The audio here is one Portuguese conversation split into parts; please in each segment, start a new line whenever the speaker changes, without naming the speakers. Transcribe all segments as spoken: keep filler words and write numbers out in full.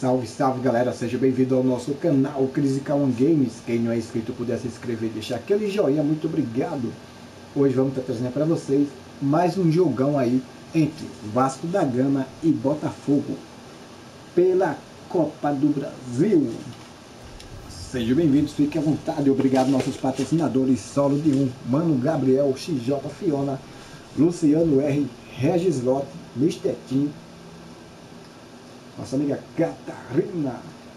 Salve, salve galera, seja bem-vindo ao nosso canal Crisical One Games. Quem não é inscrito puder se inscrever e deixar aquele joinha, muito obrigado. Hoje vamos estar trazendo para vocês mais um jogão aí entre Vasco da Gama e Botafogo pela Copa do Brasil. Sejam bem-vindos, fiquem à vontade. Obrigado nossos patrocinadores: Solo de um, Mano Gabriel, X J Fiona, Luciano R, Regis Lotte, mister Tim, nossa amiga Catarina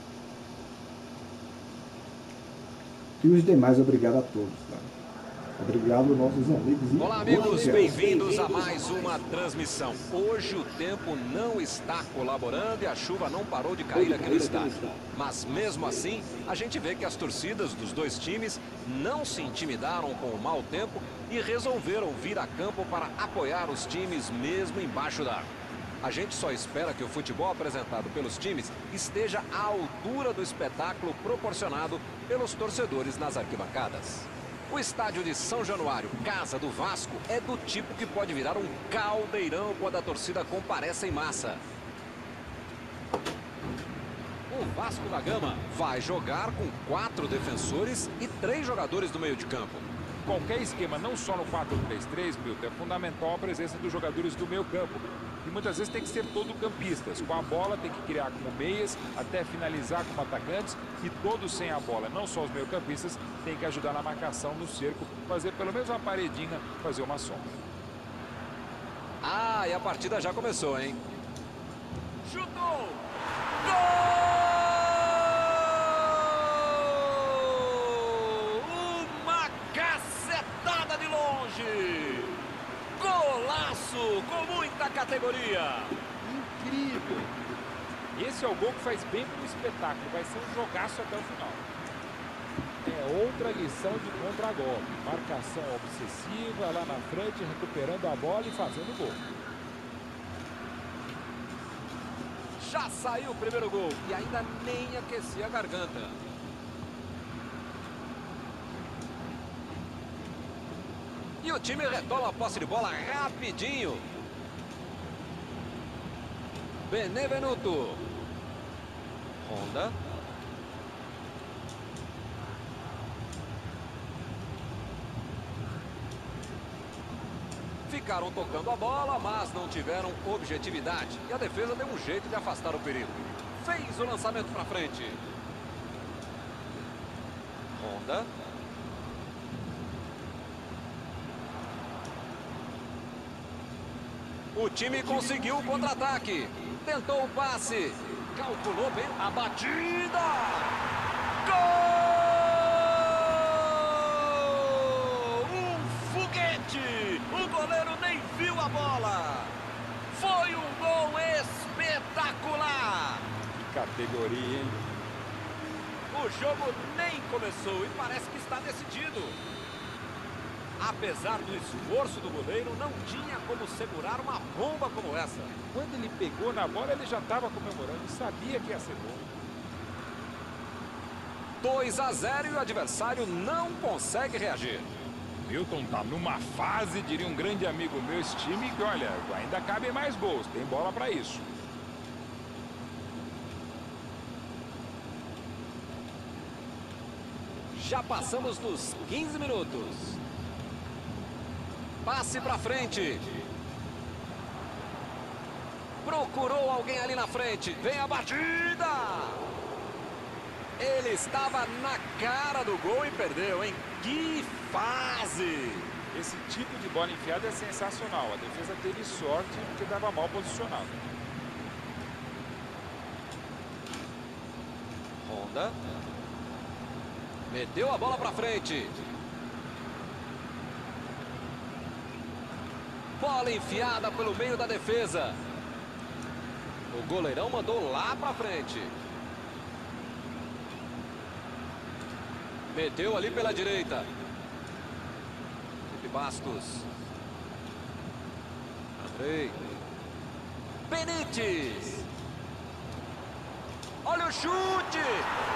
e os demais. Obrigado a todos, tá? Obrigado nossos amigos.
Olá amigos, bem-vindos a mais uma transmissão. Hoje o tempo não está colaborando e a chuva não parou de cair aqui no estádio. Mas mesmo assim, a gente vê que as torcidas dos dois times não se intimidaram com o mau tempo e resolveram vir a campo para apoiar os times mesmo embaixo d'água. A gente só espera que o futebol apresentado pelos times esteja à altura do espetáculo proporcionado pelos torcedores nas arquibancadas. O estádio de São Januário, casa do Vasco, é do tipo que pode virar um caldeirão quando a torcida comparece em massa. O Vasco da Gama vai jogar com quatro defensores e três jogadores do meio de campo.
Qualquer esquema, não só no quatro três três, Milton, é fundamental a presença dos jogadores do meio campo. E muitas vezes tem que ser todo campistas. Com a bola tem que criar como meias, até finalizar como atacantes. E todos sem a bola, não só os meio campistas, tem que ajudar na marcação no cerco, fazer pelo menos uma paredinha, fazer uma sombra.
Ah, e a partida já começou, hein? Chutou! Gol! Uma cacetada de longe! Golaço, com muita categoria.
Incrível. Esse é o gol que faz bem pro espetáculo. Vai ser um jogaço até o final. É outra lição de contra-golpe. Marcação obsessiva lá na frente, recuperando a bola e fazendo gol.
Já saiu o primeiro gol e ainda nem aquecia a garganta. E o time retoma a posse de bola rapidinho. Benevenuto. Honda. Ficaram tocando a bola, mas não tiveram objetividade. E a defesa deu um jeito de afastar o perigo. Fez o lançamento para frente. Honda. O time conseguiu o contra-ataque. Tentou o passe. Calculou bem a batida. Gol! Um foguete. O goleiro nem viu a bola. Foi um gol espetacular.
Que categoria, hein?
O jogo nem começou e parece que está decidido. Apesar do esforço do goleiro, não tinha como segurar uma bomba como essa.
Quando ele pegou na bola, ele já estava comemorando. Sabia que ia ser gol.
dois a zero e o adversário não consegue reagir.
Milton tá numa fase, diria um grande amigo meu, esse time, que olha, ainda cabem mais gols. Tem bola para isso.
Já passamos dos quinze minutos. Passe para frente. Procurou alguém ali na frente. Vem a batida. Ele estava na cara do gol e perdeu, hein? Que fase!
Esse tipo de bola enfiada é sensacional. A defesa teve sorte porque estava mal posicionado.
Honda. Meteu a bola para frente. Bola enfiada pelo meio da defesa. O goleirão mandou lá pra frente. Meteu ali pela direita. Felipe Bastos. Andrei. Benítez. Olha o chute.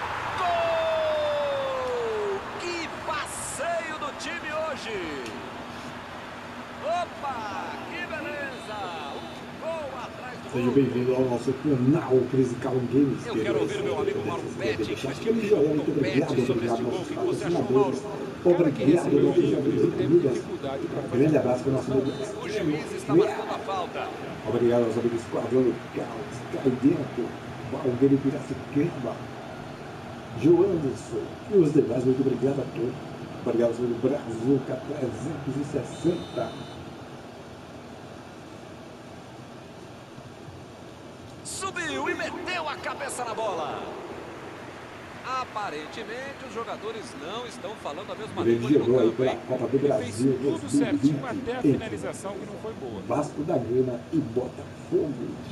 Gol! Que passeio do time hoje. Opa, que beleza! Um gol atrás do
Seja bem-vindo ao nosso canal Crisical Games.
Eu quero ouvir meu amigo Mauro Betti.
Deixar aquele joinha, muito obrigado, obrigado aos nossos patrocinadores. Obrigado, nossos amigos e amigas. Grande abraço para o nosso amigo.
O juiz está marcando a falta.
Obrigado aos amigos Esquadrão do Caos, Cai Dentro, Valgueiro Piracicaba, João Anderson e os demais. Muito obrigado a todos. Obrigado ao Brazuca trezentos e sessenta.
Subiu e meteu a cabeça na bola. Aparentemente os jogadores não estão falando a mesma língua no campo,
pela
hein?
Copa do Brasil
Fez tudo certinho até a finalização que não foi boa.
Vasco da Gama e Botafogo.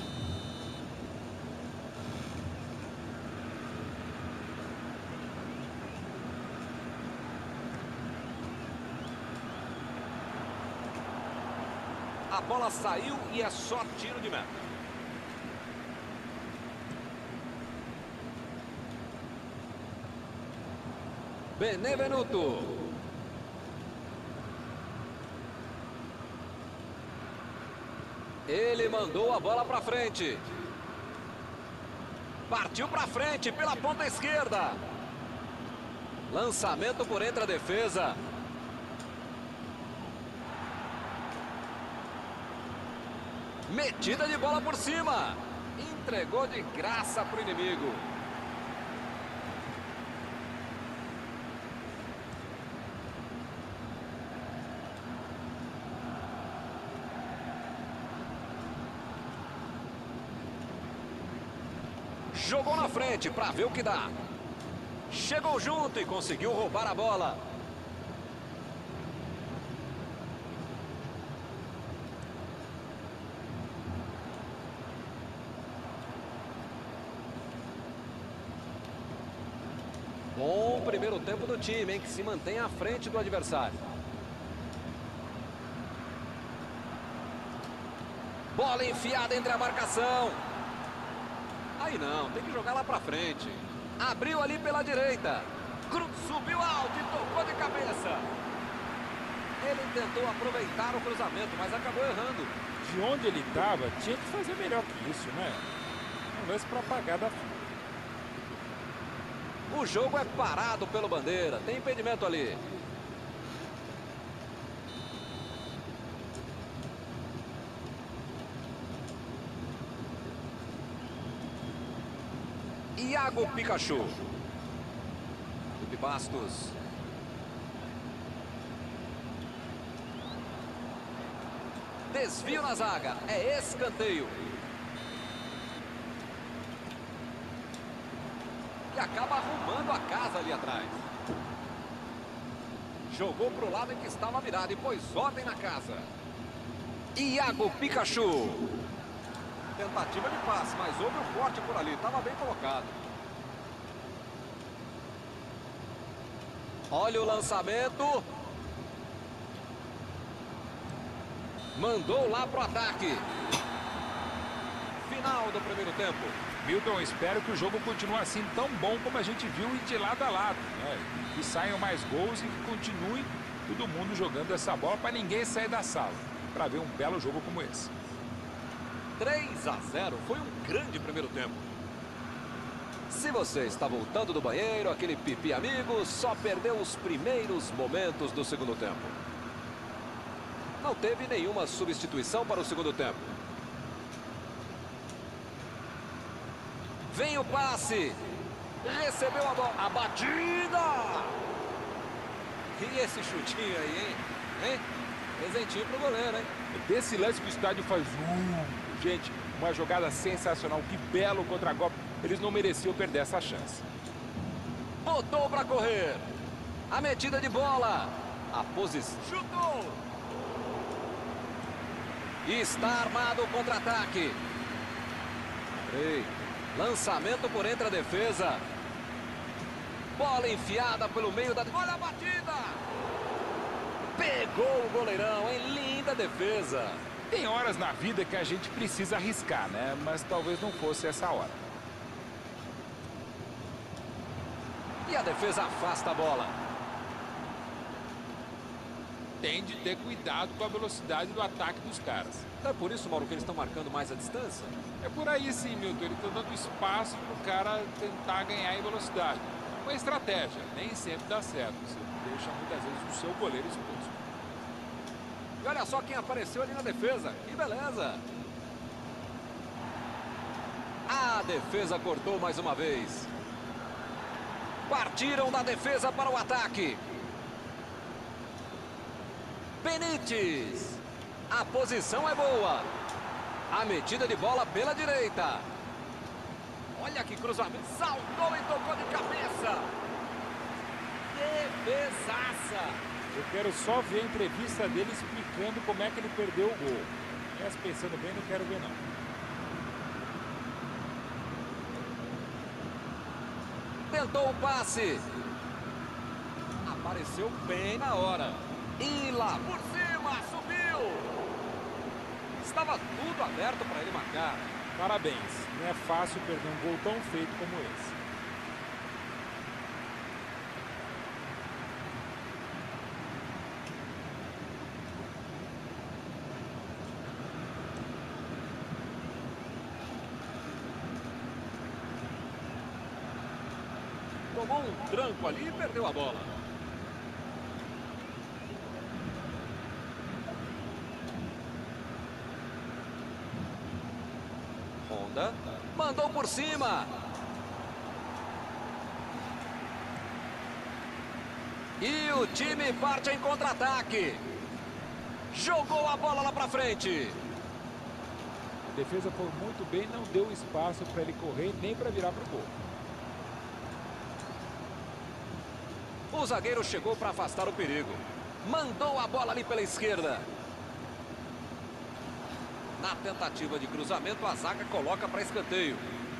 A bola saiu e é só tiro de meta. Benevenuto. Ele mandou a bola para frente. Partiu para frente pela ponta esquerda. Lançamento por entre a defesa. Metida de bola por cima. Entregou de graça para o inimigo. Jogou na frente para ver o que dá. Chegou junto e conseguiu roubar a bola. Bom primeiro tempo do time, hein, que se mantém à frente do adversário. Bola enfiada entre a marcação. Aí não, tem que jogar lá pra frente. Abriu ali pela direita. Cruz subiu alto e tocou de cabeça. Ele tentou aproveitar o cruzamento, mas acabou errando.
De onde ele estava, tinha que fazer melhor que isso, né? Um lance para apagar da frente.
O jogo é parado pelo Bandeira. Tem impedimento ali. Iago Pikachu. Felipe Bastos. Desvio na zaga. É escanteio. E acaba arrumando a casa ali atrás. Jogou para o lado em que estava virado e pôs ordem na casa. Iago Pikachu. Tentativa de passe, mas houve um corte por ali. Estava bem colocado. Olha o lançamento. Mandou lá pro ataque. Final do primeiro tempo.
Milton, espero que o jogo continue assim tão bom como a gente viu e de lado a lado, né? Que saiam mais gols e que continue todo mundo jogando essa bola para ninguém sair da sala, para ver um belo jogo como esse.
três a zero, foi um grande primeiro tempo. Se você está voltando do banheiro, aquele pipi amigo, só perdeu os primeiros momentos do segundo tempo. Não teve nenhuma substituição para o segundo tempo. Vem o passe. Recebeu a bola. A batida. E esse chutinho aí, hein? Hein? Presentinho pro goleiro, hein?
Desse lance que o estádio faz... Uh, gente, uma jogada sensacional. Que belo contra-golpe. Eles não mereciam perder essa chance.
Botou para correr. A metida de bola. A posição. Chutou. E está armado o contra-ataque. Lançamento por entre a defesa. Bola enfiada pelo meio da... Olha a batida. Pegou o goleirão, em linda defesa.
Tem horas na vida que a gente precisa arriscar, né? Mas talvez não fosse essa hora.
E a defesa afasta a bola.
tem de ter cuidado com a velocidade do ataque dos caras.
É por isso, Mauro, que eles estão marcando mais a distância?
É por aí sim, Milton. Ele está dando espaço para o cara tentar ganhar em velocidade. Uma estratégia, nem sempre dá certo. Você deixa muitas vezes o seu goleiro exposto.
E olha só quem apareceu ali na defesa. Que beleza! A defesa cortou mais uma vez. Partiram da defesa para o ataque. Benítez. A posição é boa. A metida de bola pela direita. Olha que cruzamento. Saltou e tocou de cabeça. Defesaça.
Eu quero só ver a entrevista dele explicando como é que ele perdeu o gol. Mas pensando bem, não quero ver não.
Tentou o passe. Apareceu bem na hora. E lá por cima, subiu. Estava tudo aberto para ele marcar.
Parabéns. Não é fácil perder um gol tão feito como esse.
Tomou um tranco ali e perdeu a bola. Honda mandou por cima. E o time parte em contra-ataque. Jogou a bola lá pra frente.
A defesa foi muito bem, não deu espaço para ele correr nem para virar para o gol.
O zagueiro chegou para afastar o perigo. Mandou a bola ali pela esquerda. Na tentativa de cruzamento, a zaga coloca para escanteio.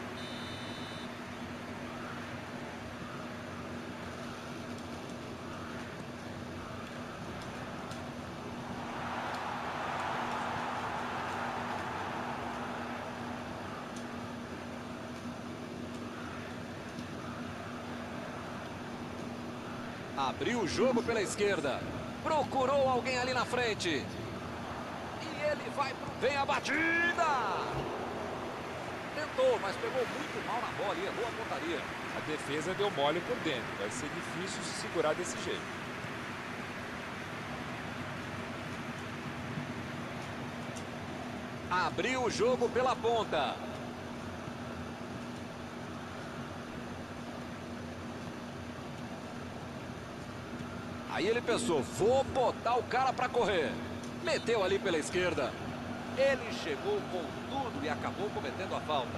Abriu o jogo pela esquerda. Procurou alguém ali na frente. E ele vai pro... Vem a batida! Tentou, mas pegou muito mal na bola e errou a pontaria.
A defesa deu mole por dentro. Vai ser difícil se segurar desse jeito.
Abriu o jogo pela ponta. Aí ele pensou, vou botar o cara para correr. Meteu ali pela esquerda. Ele chegou com tudo e acabou cometendo a falta.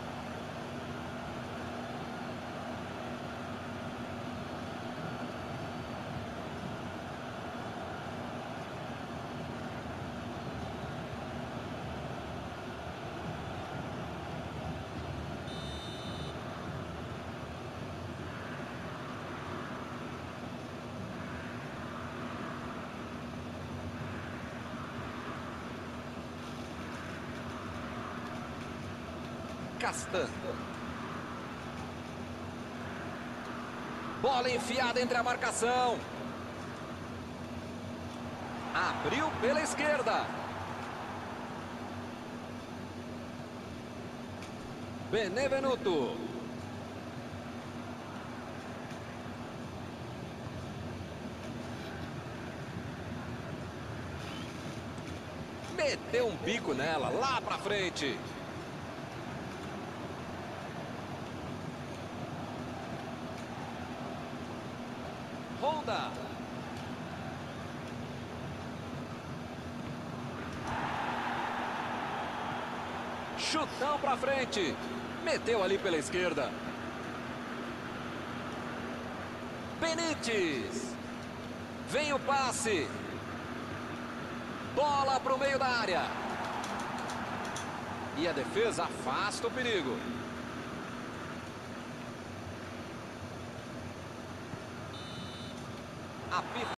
Castan. Bola enfiada entre a marcação. Abriu pela esquerda. Benevenuto. Meteu um bico nela, lá pra frente. Honda. Chutão pra frente. Meteu ali pela esquerda. Benítez. Vem o passe. Bola pro meio da área. E a defesa afasta o perigo. Apita.